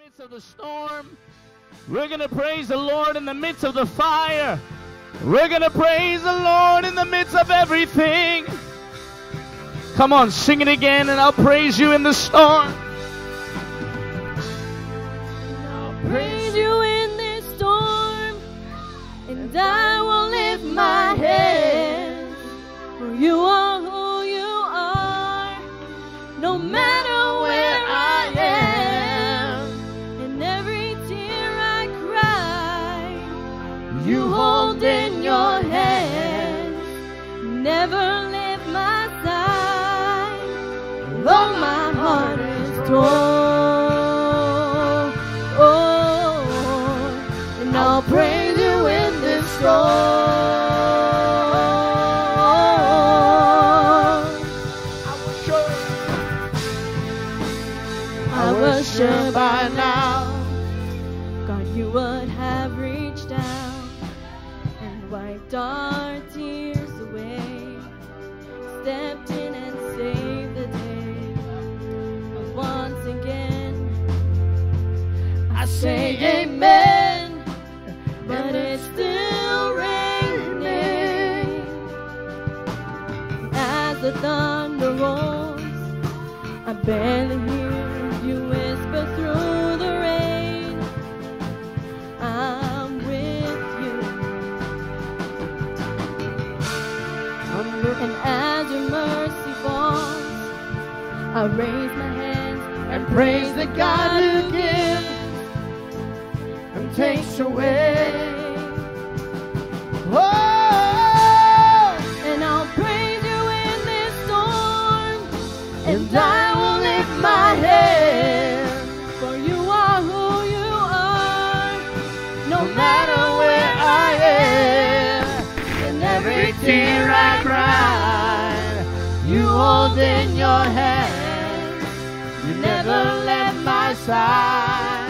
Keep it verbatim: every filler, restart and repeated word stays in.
midst of the storm. We're going to praise the Lord in the midst of the fire. We're going to praise the Lord in the midst of everything. Come on, sing it again, and I'll praise you in the storm. I'll praise you in this storm, and I will lift my hands, for you are who you are, no matter where I am, and every tear I cry, you hold in your hands, never leave my side, though my heart is torn, oh, and I'll praise you in this storm. I was sure by now, God, you would have reached out and wiped our tears away, stepped in and saved the day. But once again, I say amen, but it's still raining. As the thunder rolls, I barely hear you whisper through the rain, I'm with you. And as your mercy falls, I raise my hands and praise the God who gives and takes away. Oh, and I'll praise you in this storm, and I will lift my hand, for you are who you are, no matter where I am, and every tear I cry, you hold in your hand, you never left my side.